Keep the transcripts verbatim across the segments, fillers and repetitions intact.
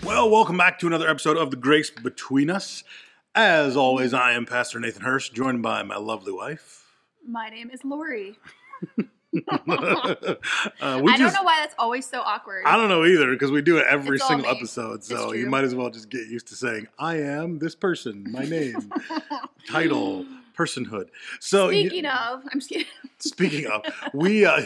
Well, welcome back to another episode of The Grace Between Us. As always, I am Pastor Nathan Hurst, joined by my lovely wife. My name is Lori. uh, we I just, don't know why that's always so awkward. I don't know either, because we do it every It's all single me. episode, so It's you true. might as well just get used to saying, I am this person, my name, title, personhood. So Speaking you, of, I'm just kidding. Speaking of, we uh,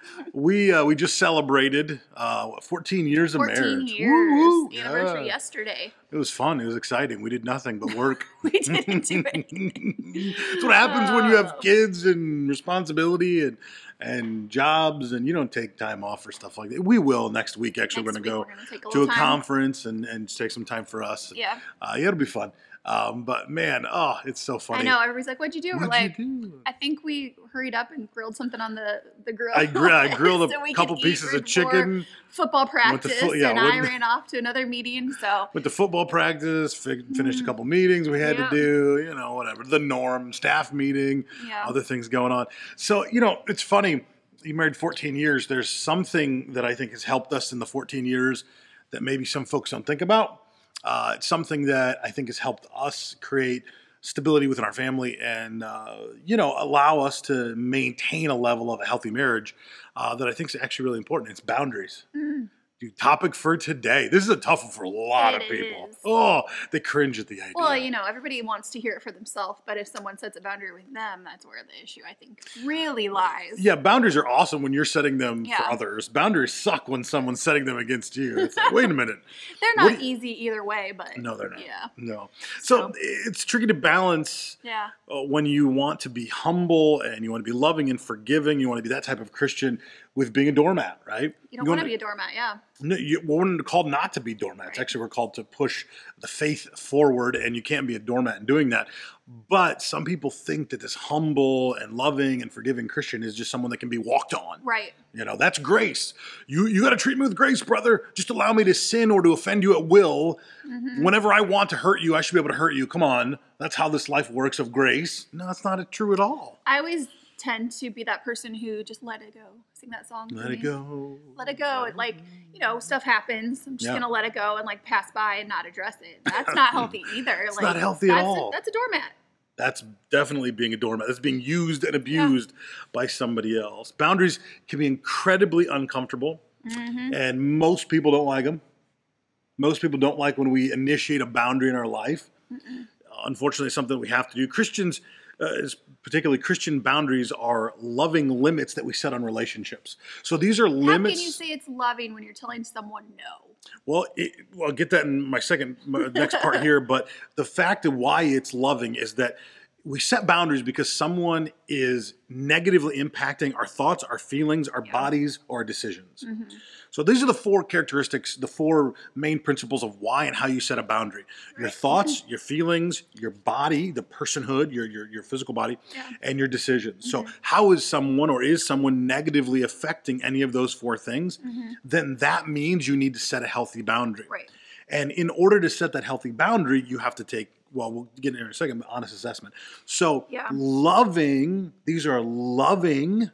we uh, we just celebrated uh, what, fourteen years of fourteen marriage. years. Woo-woo. Anniversary Yeah. yesterday. It was fun. It was exciting. We did nothing but work. We didn't do anything. That's what happens when you have Oh. kids and responsibility and and jobs, and you don't take time off for stuff like that. We will next week. Actually, Next we're week going we're gonna to take a go to a little time. conference and and take some time for us. Yeah. Uh, yeah, it'll be fun. Um, but man, oh, it's so funny. I know. Everybody's like, what'd you do? What'd We're like, you do? I think we hurried up and grilled something on the, the grill. I, gr- I grilled so a we could couple eat pieces right of before chicken. Football Went to practice, fo- yeah, and I went- ran off to another meeting. So Went to football practice, fi- finished a couple meetings we had Yeah. to do, you know, whatever. The norm, staff meeting, yeah, other things going on. So, you know, it's funny. You married fourteen years. There's something that I think has helped us in the fourteen years that maybe some folks don't think about. Uh, it's something that I think has helped us create stability within our family and, uh, you know, allow us to maintain a level of a healthy marriage uh, that I think is actually really important. It's boundaries. Mm. Dude, topic for today. This is a tough one for a lot It of people. is. Oh, they cringe at the idea. Well, you know, everybody wants to hear it for themselves, but if someone sets a boundary with them, that's where the issue, I think, really lies. Yeah, boundaries are awesome when you're setting them Yeah. for others. Boundaries suck when someone's setting them against you. It's like, wait a minute. They're What not do you- easy either way, but No, they're not. Yeah, No. So So- it's tricky to balance yeah, uh, when you want to be humble and you want to be loving and forgiving. You want to be that type of Christian with being a doormat, right? you don't want to be a doormat. Yeah, No, you, we're called not to be doormats. Right. Actually, we're called to push the faith forward, and you can't be a doormat in doing that. But some people think that this humble and loving and forgiving Christian is just someone that can be walked on. right. You know, that's grace. You you got to treat me with grace, brother. Just allow me to sin or to offend you at will. Mm-hmm. Whenever I want to hurt you, I should be able to hurt you. Come on. That's how this life works of grace. No, that's not true at all. I always tend to be that person who just let it go. Sing that song. for Let me. it go. Let it go. It, like, you know, stuff happens. I'm just Yeah. gonna let it go and like pass by and not address it. That's not healthy either. It's like, not healthy at that's all. A, that's a doormat. That's definitely being a doormat. That's being used and abused by somebody else. Boundaries can be incredibly uncomfortable, Mm-hmm. and most people don't like them. Most people don't like when we initiate a boundary in our life. Mm-mm. Unfortunately, it's something we have to do. Christians, uh, is particularly Christian boundaries, are loving limits that we set on relationships. So these are limits. How can you say it's loving when you're telling someone no? Well, it, well, I'll get that in my second, my next part here. But the fact of why it's loving is that we set boundaries because someone is negatively impacting our thoughts, our feelings, our Yeah. bodies, or our decisions. Mm-hmm. So these are the four characteristics, the four main principles of why and how you set a boundary. Your Right. thoughts, your feelings, your body, the personhood, your your, your physical body, Yeah. and your decisions. So Mhm. how is someone or is someone negatively affecting any of those four things? Mm-hmm. Then that means you need to set a healthy boundary. Right. And in order to set that healthy boundary, you have to take, well, we'll get in a second, but honest assessment. So Yeah. loving, these are loving,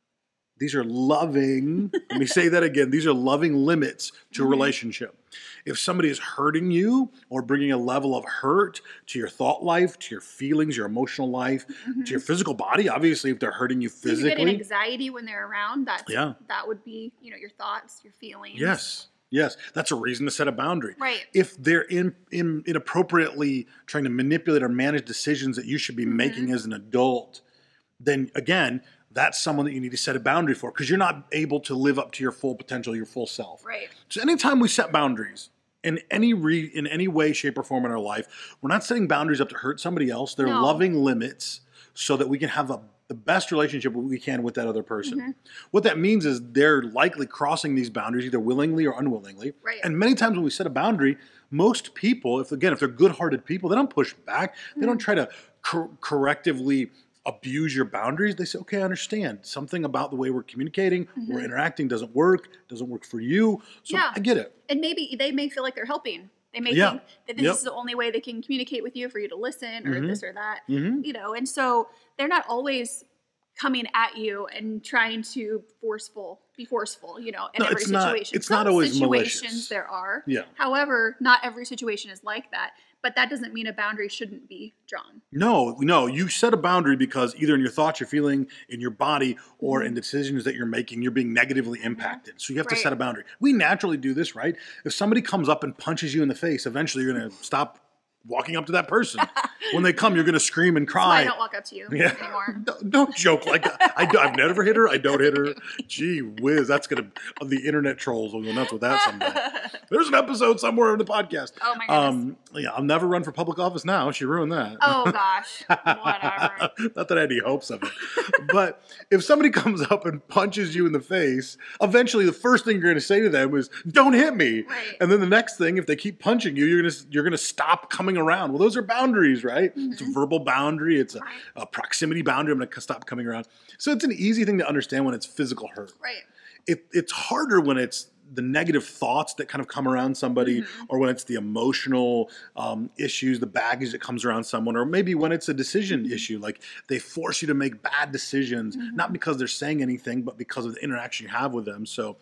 these are loving, let me say that again, these are loving limits to a Mhm. relationship. If somebody is hurting you or bringing a level of hurt to your thought life, to your feelings, your emotional life, Mhm. to your physical body, obviously if they're hurting you If you're getting physically. anxiety when they're around, that's Yeah. that would be, you know, your thoughts, your feelings. Yes, yes, that's a reason to set a boundary. Right. If they're in, in inappropriately trying to manipulate or manage decisions that you should be Mhm. making as an adult, then again, that's someone that you need to set a boundary for because you're not able to live up to your full potential, your full self. Right. So anytime we set boundaries in any re, in any way, shape, or form in our life, we're not setting boundaries up to hurt somebody else. They're No. loving limits so that we can have a, the best relationship we can with that other person. Mhm. What that means is they're likely crossing these boundaries either willingly or unwillingly. Right. And many times when we set a boundary, most people, if again, if they're good-hearted people, they don't push back. They don't Mhm. try to cor- correctively abuse your boundaries. They say, okay, I understand. Something about the way we're communicating, we're Mhm. interacting doesn't work, doesn't work for you. So Yeah. I get it. And maybe they may feel like they're helping. They may Yeah. think that this Yep. is the only way they can communicate with you for you to listen or Mhm. this or that. hmm You know, and so they're not always coming at you and trying to forceful, be forceful, you know, in No, every it's not- situation. it's Some not always situations malicious. there are. Yeah. However, not every situation is like that. But that doesn't mean a boundary shouldn't be drawn. No, no. You set a boundary because either in your thoughts, you're feeling, in your body, or Mhm. in the decisions that you're making, you're being negatively impacted. So you have to Right. set a boundary. We naturally do this, right? If somebody comes up and punches you in the face, eventually you're going to stop walking up to that person. When they come, you're going to scream and That's why cry. I don't walk up to you Yeah. anymore. Don't, don't joke like that. I do, I've never hit her. I don't hit her. Gee whiz, that's gonna. The internet trolls will go nuts with that someday. There's an episode somewhere in the podcast. Oh my goodness. Um, yeah, I'll never run for public office now. She ruined that. Oh gosh, whatever. Not that I had any hopes of it. But if somebody comes up and punches you in the face, eventually the first thing you're going to say to them is, "Don't hit me." Right. And then the next thing, if they keep punching you, you're going to you're going to stop coming around. Well, those are boundaries, right? Mm-hmm. It's a verbal boundary. It's a, Right. a proximity boundary. I'm going to stop coming around. So it's an easy thing to understand when it's physical hurt. Right. It, it's harder when it's the negative thoughts that kind of come around somebody, Mm-hmm. or when it's the emotional um, issues, the baggage that comes around someone, or maybe when it's a decision issue, like they force you to make bad decisions, Mm-hmm. not because they're saying anything, but because of the interaction you have with them. So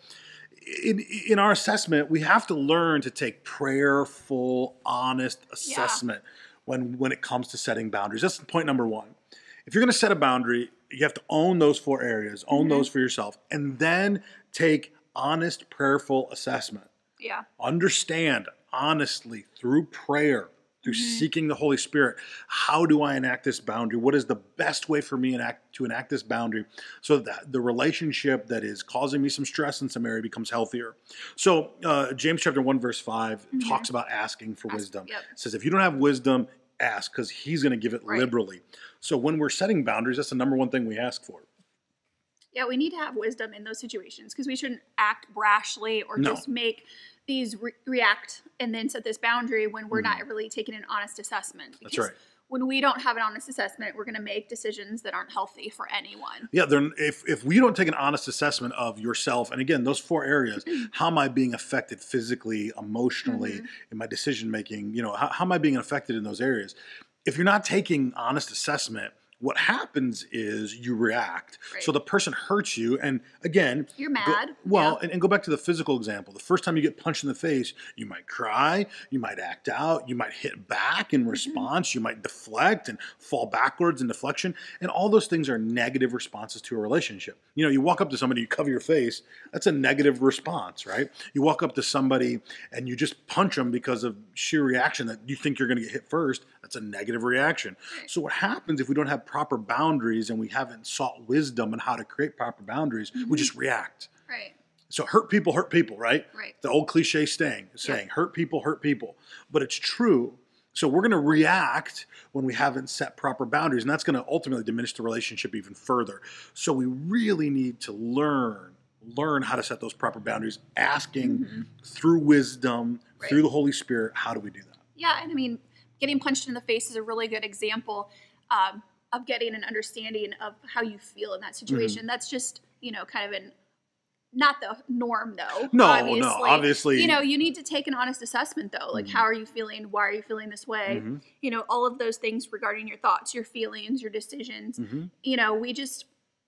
in, in our assessment, we have to learn to take prayerful, honest assessment when, when it comes to setting boundaries. That's point number one. If you're going to set a boundary, you have to own those four areas, own Mm-hmm. those for yourself, and then take honest, prayerful assessment. Yeah. Understand honestly through prayer, through Mm-hmm. seeking the Holy Spirit, how do I enact this boundary? What is the best way for me enact, to enact this boundary so that the relationship that is causing me some stress in some area becomes healthier? So uh, James chapter one verse five Mm-hmm. talks about asking for Ask- wisdom. yep. It says if you don't have wisdom, ask, because he's going to give it Right. liberally. So when we're setting boundaries, that's the number one thing we ask for. Yeah, we need to have wisdom in those situations because we shouldn't act brashly or No. just make these re- react and then set this boundary when we're Mhm. not really taking an honest assessment. That's Because right. when we don't have an honest assessment, we're going to make decisions that aren't healthy for anyone. Yeah, they're, if if we don't take an honest assessment of yourself, and again, those four areas, how am I being affected physically, emotionally, Mhm. in my decision making? You know, how, how am I being affected in those areas? If you're not taking honest assessment, what happens is you react. Right. So the person hurts you, and again, You're go- mad. well, Yeah. and, and go back to the physical example. The first time you get punched in the face, you might cry, you might act out, you might hit back Mm-hmm. in response, you might deflect and fall backwards in deflection, and all those things are negative responses to a relationship. You know, you walk up to somebody, you cover your face, that's a negative response, right? You walk up to somebody and you just punch them because of sheer reaction that you think you're going to get hit first, that's a negative reaction. So what happens if we don't have proper boundaries and we haven't sought wisdom on how to create proper boundaries, we just react. Right. So hurt people hurt people, right? Right. The old cliche saying, saying hurt people hurt people. But it's true. So we're going to react when we haven't set proper boundaries, and that's going to ultimately diminish the relationship even further. So we really need to learn, learn how to set those proper boundaries, asking Mhm. through wisdom, Right. through the Holy Spirit, how do we do that? Yeah, and I mean, getting punched in the face is a really good example um, of getting an understanding of how you feel in that situation. Mm-hmm. That's just, you know, kind of an not the norm though. No, no, obviously- You know, you need to take an honest assessment though. Like, Mhm. how are you feeling? Why are you feeling this way? Mhm. You know, all of those things regarding your thoughts, your feelings, your decisions. Mhm. You know, we just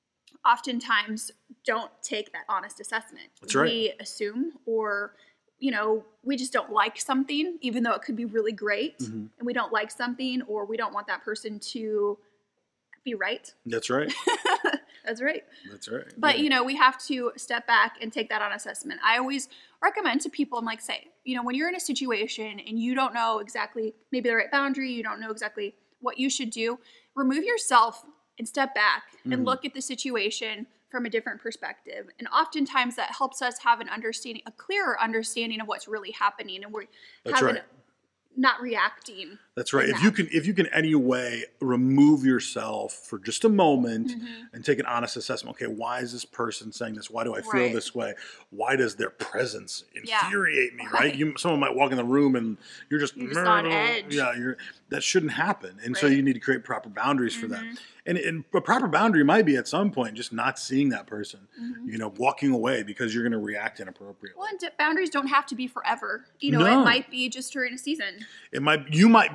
oftentimes don't take that honest assessment. That's right. We assume, or, you know, we just don't like something, even though it could be really great, Mhm. and we don't like something, or we don't want that person to be right. That's right. That's right. That's right. But, Yeah. you know, we have to step back and take that on assessment. I always recommend to people, I'm like, say, you know, when you're in a situation and you don't know exactly maybe the right boundary, you don't know exactly what you should do, remove yourself and step back and Mhm. look at the situation from a different perspective. And oftentimes that helps us have an understanding, a clearer understanding of what's really happening, and we're That's having, right. not reacting. That's right. in If you that. can, if you can, any way remove yourself for just a moment Mhm. and take an honest assessment. Okay, why is this person saying this? Why do I feel Right. this way? Why does their presence Yeah. infuriate me? Right? Right. You, someone might walk in the room and you're just, You're just on edge. Yeah, you're. That shouldn't happen. And so Right. you need to create proper boundaries for that. Mhm. And, and a proper boundary might be at some point just not seeing that person. Mhm. You know, walking away because you're going to react inappropriately. Well, and d- boundaries don't have to be forever. You know, No. it might be just during a season. It might you might be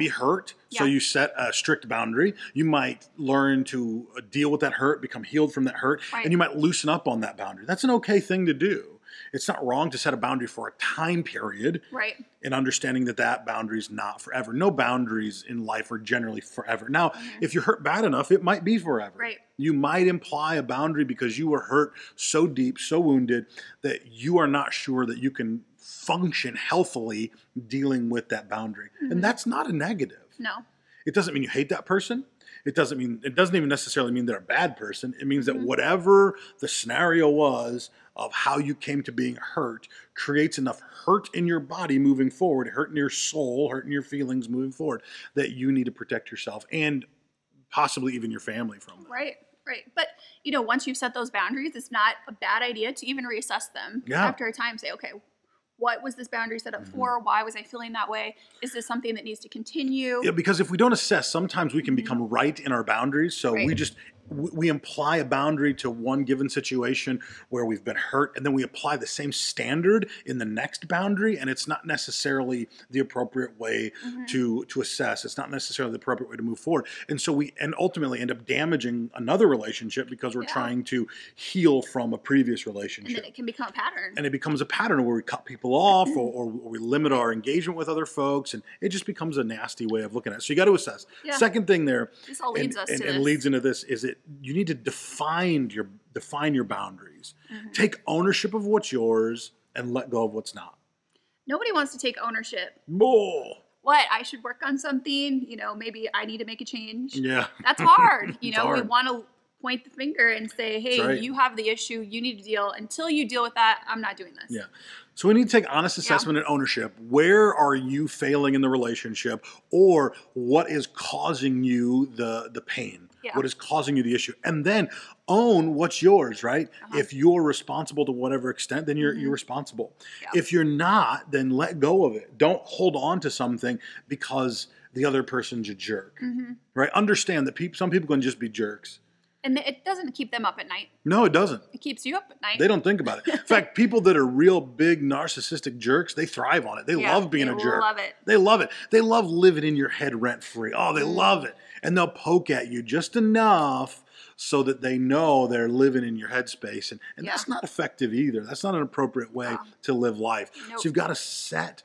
be hurt, so Yeah. you set a strict boundary. You might learn to deal with that hurt, become healed from that hurt, Right. and you might loosen up on that boundary. That's an okay thing to do. It's not wrong to set a boundary for a time period, Right. and understanding that that boundary is not forever. No boundaries in life are generally forever. Now, Mhm. if you're hurt bad enough, it might be forever. Right. You might imply a boundary because you were hurt so deep, so wounded, that you are not sure that you can function healthily dealing with that boundary. Mhm. And that's not a negative. No. It doesn't mean you hate that person. It doesn't mean, it doesn't even necessarily mean they're a bad person. It means Mhm. that whatever the scenario was of how you came to being hurt creates enough hurt in your body moving forward, hurt in your soul, hurt in your feelings moving forward, that you need to protect yourself and possibly even your family from that. Right. Right. But, you know, once you've set those boundaries, it's not a bad idea to even reassess them Yeah. after a time. Say, okay, what was this boundary set up Mhm. for? Why was I feeling that way? Is this something that needs to continue? Yeah, because if we don't assess, sometimes we can Mhm. become right in our boundaries. So we Right. just we we imply a boundary to one given situation where we've been hurt, and then we apply the same standard in the next boundary, and it's not necessarily the appropriate way Mhm. to to assess. It's not necessarily the appropriate way to move forward, and so we and ultimately end up damaging another relationship because we're Yeah. trying to heal from a previous And relationship. then it can become a pattern. And it becomes a pattern where we cut people off, or, or we limit our engagement with other folks, and it just becomes a nasty way of looking at it. So you got to assess. Yeah. Second thing there, This all leads and, us and, to and this. leads into this, is that you need to define your define your boundaries. Mhm. Take ownership of what's yours and let go of what's not. Nobody wants to take ownership. Oh, What? I should work on something. You know, maybe I need to make a change. yeah. That's hard. You It's know, we hard. want to point the finger and say, hey, That's right. you have the issue. You need to deal. Until you deal with that, I'm not doing this. Yeah. So we need to take honest assessment and ownership. Where are you failing in the relationship, or what is causing you the the pain? Yeah. What is causing you the issue? And then own what's yours, right? Uh-huh. If you're responsible to whatever extent, then you're Mhm. you're responsible. Yeah. If you're not, then let go of it. Don't hold on to something because the other person's a jerk. hmm Right? Understand that people some people can just be jerks. And it doesn't keep them up at night. No, it doesn't. It keeps you up at night. They don't think about it. In fact, people that are real big narcissistic jerks, they thrive on it. They Yeah, love being they a jerk. love it. They love it. They love living in your head rent free. Oh, they Mm. love it. And they'll poke at you just enough so that they know they're living in your headspace. And, and Yeah. that's not effective either. That's not an appropriate way No. to live life. Nope. So you've got to set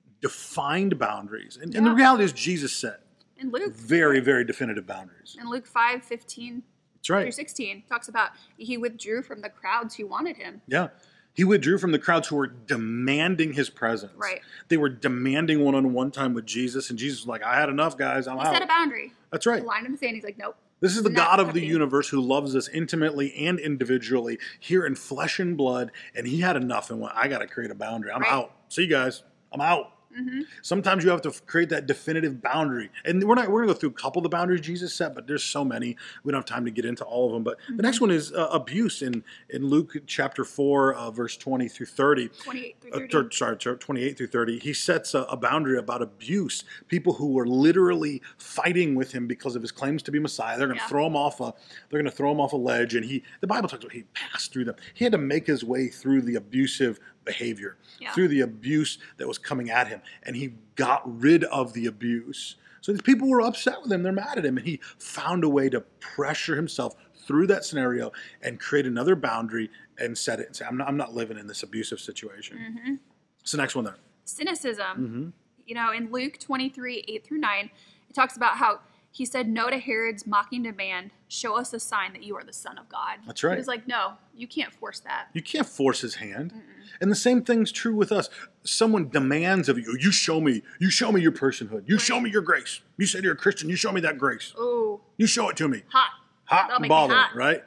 defined boundaries. And, and the Yeah. reality is Jesus set In Luke, very, very definitive boundaries. in Luke five, fifteen That's through right. sixteen, talks about he withdrew from the crowds who wanted him. Yeah. He withdrew from the crowds who were demanding his presence. Right. They were demanding one-on-one time with Jesus, and Jesus was like, I had enough, guys. I'm He out. set a boundary. That's right. The line in the sand. He's like, nope. This is the Not God of the happening. universe who loves us intimately and individually here in flesh and blood, and he had enough and went, I got to create a boundary. I'm Right. out. See you guys. I'm out. hmm Sometimes you have to f- create that definitive boundary. And we're not we're gonna go through a couple of the boundaries Jesus set, but there's so many. We don't have time to get into all of them. But the next one is uh, abuse in, in Luke chapter four, uh, verse twenty through thirty. twenty-eight through Uh, thirty. thir- sorry, sorry, twenty-eight through thirty. He sets a, a boundary about abuse. People who were literally fighting with him because of his claims to be Messiah. They're going to Yeah. throw him off a. They're going to throw him off a ledge, and he. The Bible talks about he passed through them. He had to make his way through the abusive behavior, Yeah. through the abuse that was coming at him, and he got rid of the abuse. So these people were upset with him. They're mad at him, and he found a way to pressure himself through that scenario and create another boundary and set it and say, I'm not, I'm not living in this abusive situation. hmm It's the next one there. Cynicism. Mm-hmm. You know, in Luke twenty-three, eight through nine, it talks about how he said no to Herod's mocking demand, show us a sign that you are the Son of God. That's right. He was like, no, you can't force that. You can't force his hand. Mm-mm. And the same thing's true with us. Someone demands of you, you show me, you show me your personhood. You show me your grace. You said you're a Christian, you show me that grace. Oh, You show it to me. hot. Hot That'll and make me bothered, hot. right?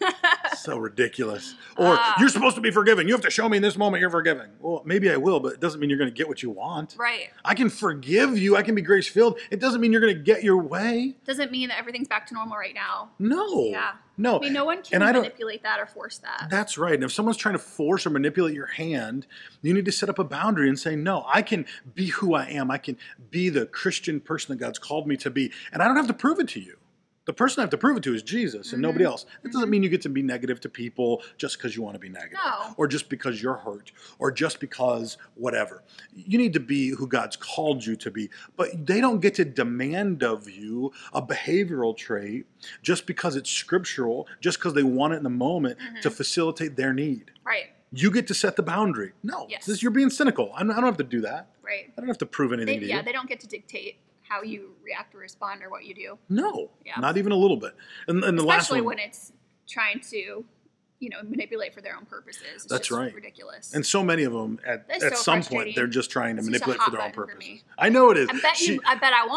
So ridiculous. Or Ah. you're supposed to be forgiven. You have to show me in this moment you're forgiven. Well, maybe I will, but it doesn't mean you're going to get what you want. Right. I can forgive you. I can be grace filled. It doesn't mean you're going to get your way. Doesn't mean that everything's back to normal right now. No. Yeah. No. I mean, no one can And I don't- manipulate that or force that. That's right. And if someone's trying to force or manipulate your hand, you need to set up a boundary and say, no, I can be who I am. I can be the Christian person that God's called me to be. And I don't have to prove it to you. The person I have to prove it to is Jesus and Mm-hmm. nobody else. It Mm-hmm. doesn't mean you get to be negative to people just because you want to be negative. No. Or just because you're hurt. Or just because whatever. You need to be who God's called you to be. But they don't get to demand of you a behavioral trait just because it's scriptural, just because they want it in the moment Mm-hmm. to facilitate their need. Right. You get to set the boundary. No, Yes. this, you're being cynical. I'm, I don't have to do that. Right. I don't have to prove anything They, to yeah, you. they don't get to dictate how you react or respond or what you do. No, Yeah. not even a little bit. And, and the last Especially one, when it's trying to, you know, manipulate for their own purposes. It's That's just right. ridiculous. and so many of them at, That's at so some point frustrating. they're just trying to It's just a manipulate hot for their own button for purposes. me. I know it is. I bet She- you. I bet I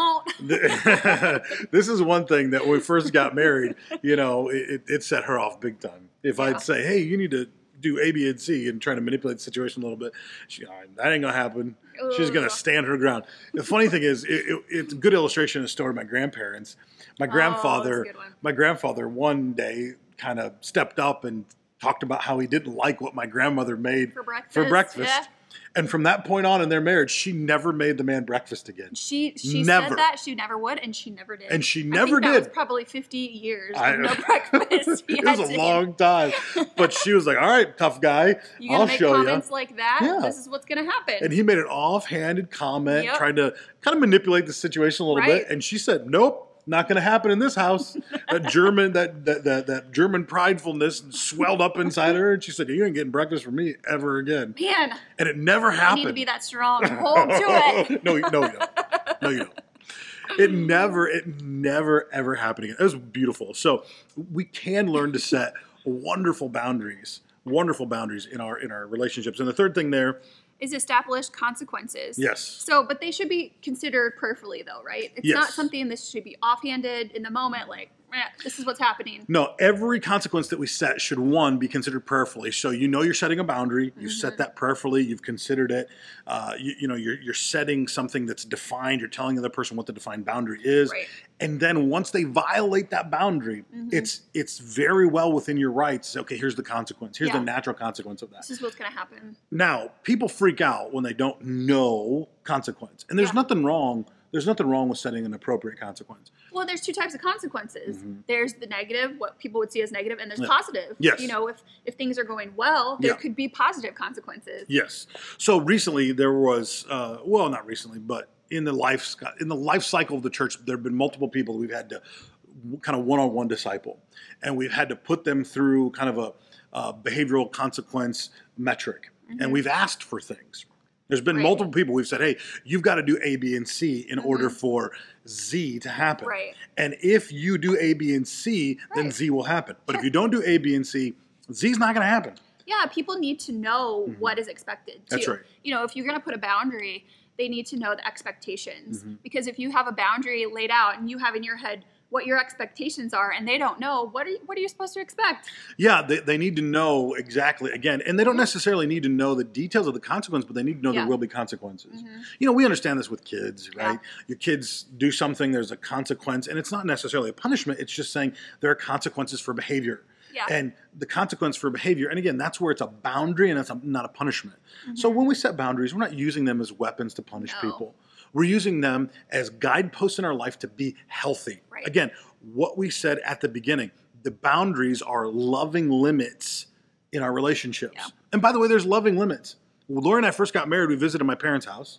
won't. this is one thing that when we first got married, you know, it, it set her off big time. If Yeah. I'd say, hey, you need to do A, B, and C and try to manipulate the situation a little bit, she, "Ah, that ain't going to happen. She's going to Ugh. stand her ground. The funny thing is, it, it, it's a good illustration of the story of my grandparents. My grandfather, Oh, that's a good one. my grandfather one day kind of stepped up and talked about how he didn't like what my grandmother made For breakfast. for breakfast. Yeah. And from that point on in their marriage, she never made the man breakfast again. She she Never. said that she never would, and she never did. And she I never think that did. was probably fifty years I- of no breakfast. He it was had a to- long time. But she was like, all right, tough guy, You gonna I'll make show you. comments like that? Yeah. This is what's gonna happen. And he made an offhanded comment, Yep. trying to kind of manipulate the situation a little Right. bit. And she said, nope. Not going to happen in this house. That German, that, that that that German pridefulness swelled up inside her, and she said, "You ain't getting breakfast from me ever again." Man, And it never you happened. need to be that strong. Hold to it. no, you- no, you don't. No, you don't. It never, it never, ever happened again. It was beautiful. So we can learn to set wonderful boundaries, wonderful boundaries in our in our relationships. And the third thing there, Is establish consequences. yes, So, but they should be considered prayerfully, though, right? It's Yes. not something that should be offhanded in the moment, like, eh, this is what's happening. no, every consequence that we set should, one, be considered prayerfully. So you know you're setting a boundary. You set that prayerfully. You've considered it. Uh, you, you know, you're, you're setting something that's defined. You're telling the other person what the defined boundary is. Right. And then once they violate that boundary, it's it's very well within your rights. Okay, here's the consequence. Here's Yeah. the natural consequence of that. This is what's going to happen. Now, people freak out when they don't know consequence. And there's Yeah. nothing wrong. There's nothing wrong with setting an appropriate consequence. Well, there's two types of consequences. There's the negative, what people would see as negative, and there's Mm-hmm. Yeah. positive. Yes. You know, if, if things are going well, there Yeah. could be positive consequences. Yes. So recently there was, uh, well, not recently, but in the life in the life cycle of the church, there have been multiple people that we've had to kind of one-on-one disciple, and we've had to put them through kind of a, uh behavioral consequence metric, and we've asked for things. There's been Right. multiple people we've said, hey, you've got to do A, B, and C in order for Z to happen. Right. And if you do A, B, and C, then Right. Z will happen. But if you don't do A, B, and C, Z's not going to happen. Yeah, people need to know what is expected, too. That's right. You know, if you're going to put a boundary, they need to know the expectations. Mm-hmm. Because if you have a boundary laid out and you have in your head what your expectations are and they don't know, what are you, what are you supposed to expect? Yeah, they, they need to know exactly, again, and they don't necessarily need to know the details of the consequence, but they need to know Yeah. there will be consequences. You know, we understand this with kids, right? Yeah. Your kids do something, there's a consequence, and it's not necessarily a punishment, it's just saying there are consequences for behavior. Yeah. And the consequence for behavior, and again, that's where it's a boundary and it's a, not a punishment. So when we set boundaries, we're not using them as weapons to punish No. people. We're using them as guideposts in our life to be healthy. Right. Again, what we said at the beginning, the boundaries are loving limits in our relationships. Yeah. And by the way, there's loving limits. When Lori and I first got married, we visited my parents' house.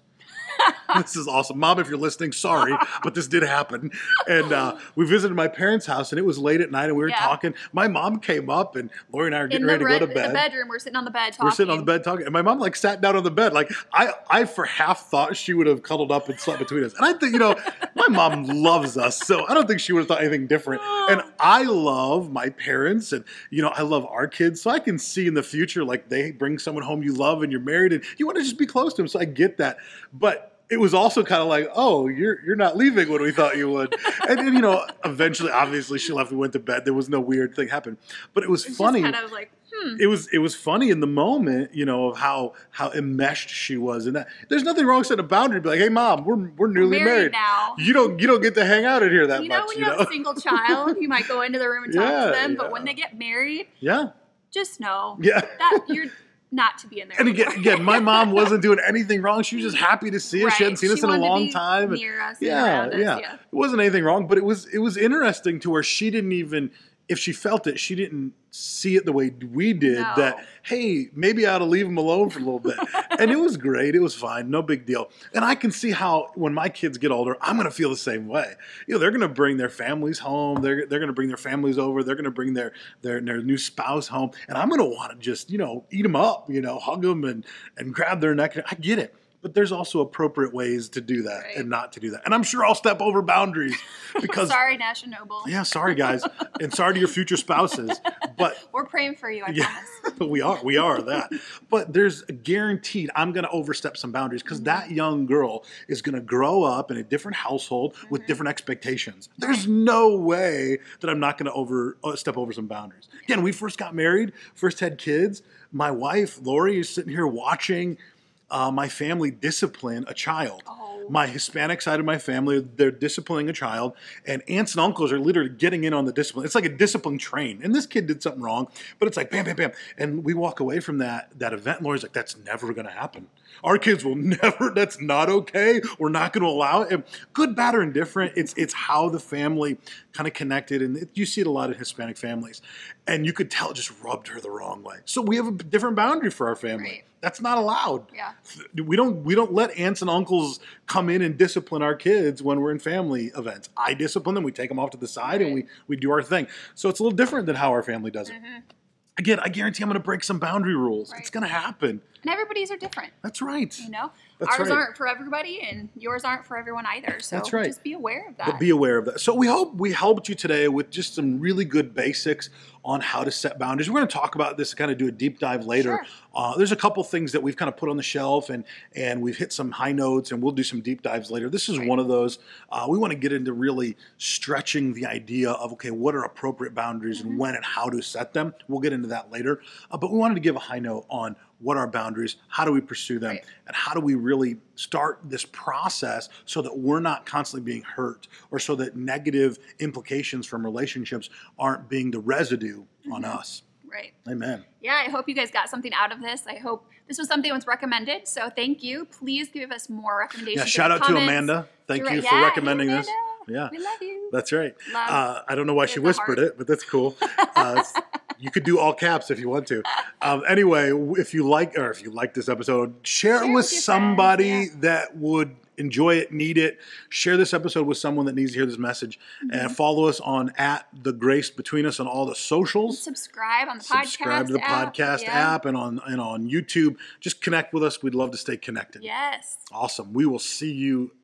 This is awesome. Mom, if you're listening, sorry, but this did happen. And uh, we visited my parents' house, and it was late at night, and we were Yeah. talking. My mom came up, and Lori and I were getting In ready the, to go red, to in bed. the bedroom, we're sitting on the bed talking. We're sitting on the bed talking, and my mom like sat down on the bed. Like I, I for half thought she would have cuddled up and slept between us. And I think, you know, my mom loves us, so I don't think she would have thought anything different. And I love my parents, and you know, I love our kids, so I can see in the future like they bring someone home you love, and you're married, and you want to just be close to them. So I get that, but it was also kind of like, oh, you're you're not leaving when we thought you would. And then, you know, eventually, obviously, she left. We went to bed. There was no weird thing happen, but it was It's funny. just kind of like, hmm. It was it was funny in the moment, you know, of how how enmeshed she was in that. There's nothing wrong with setting a boundary. Be like, hey, mom, we're we're newly married married. now. You don't you don't get to hang out in here that You know, much. when You you know, have a single child, you might go into the room and talk Yeah, to them, yeah. but when they get married, yeah, just know yeah. that you're not to be in there. And again, again, my mom wasn't doing anything wrong. She was just happy to see us. Right. She hadn't seen she us in a long time. Near us yeah, us, yeah, yeah. It wasn't anything wrong, but it was it was interesting to where she didn't even, if she felt it, she didn't see it the way we did. No. That, hey, maybe I ought to leave him alone for a little bit. And it was great. It was fine. No big deal. And I can see how when my kids get older, I'm going to feel the same way. You know, they're going to bring their families home. They're, they're going to bring their families over. They're going to bring their, their, their new spouse home. And I'm going to want to just, you know, eat them up, you know, hug them and, and grab their neck. I get it. But there's also appropriate ways to do that right. and not to do that. And I'm sure I'll step over boundaries because... sorry, Nash and Noble. Yeah, sorry, guys. And sorry to your future spouses. But we're praying for you, I yeah, promise. we are. We are that. But there's a guaranteed I'm going to overstep some boundaries because mm-hmm. that young girl is going to grow up in a different household mm-hmm. with different expectations. There's no way that I'm not going to over uh, step over some boundaries. Again, we first got married, first had kids. My wife, Lori, is sitting here watching Uh, my family discipline a child. Oh. My Hispanic side of my family, they're disciplining a child, and aunts and uncles are literally getting in on the discipline. It's like a discipline train. And this kid did something wrong, but it's like bam, bam, bam. And we walk away from that that event, and Lori's like, that's never going to happen. Our kids will never, that's not okay. We're not going to allow it. And good, bad, or indifferent, it's, it's how the family kind of connected. And it, you see it a lot in Hispanic families. And you could tell it just rubbed her the wrong way. So we have a different boundary for our family. Right. That's not allowed. Yeah. We don't we don't let aunts and uncles come in and discipline our kids when we're in family events. I discipline them. We take them off to the side right. and we, we do our thing. So it's a little different than how our family does it. Mm-hmm. Again, I guarantee I'm going to break some boundary rules. Right. It's going to happen. And everybody's are different. That's right. You know? That's Ours right. aren't for everybody, and yours aren't for everyone either. So That's right. just be aware of that. But be aware of that. So we hope we helped you today with just some really good basics on how to set boundaries. We're going to talk about this and kind of do a deep dive later. Sure. Uh, there's a couple things that we've kind of put on the shelf, and and we've hit some high notes, and we'll do some deep dives later. This is right. one of those. Uh, we want to get into really stretching the idea of, okay, what are appropriate boundaries mm-hmm. and when and how to set them. We'll get into that later. Uh, but we wanted to give a high note on what are boundaries, how do we pursue them, right. and how do we really start this process so that we're not constantly being hurt or so that negative implications from relationships aren't being the residue mm-hmm. on us. Right. Amen. Yeah, I hope you guys got something out of this. I hope this was something that was recommended. So thank you. Please give us more recommendations. Yeah, shout out comments. to Amanda. Thank Direct, you for yeah, recommending hey, this. Yeah, we love you. That's right. Love uh, I don't know why she whispered heart. it, but that's cool. Uh, you could do all caps if you want to. Um, anyway, if you like, or if you like this episode, share, share it with, with somebody friends, yeah. that would enjoy it, need it. Share this episode with someone that needs to hear this message. Mm-hmm. And follow us on at The Grace Between Us on all the socials. And subscribe on the podcast Subscribe to the app. podcast yeah. app and on and on YouTube. Just connect with us. We'd love to stay connected. Yes. Awesome. We will see you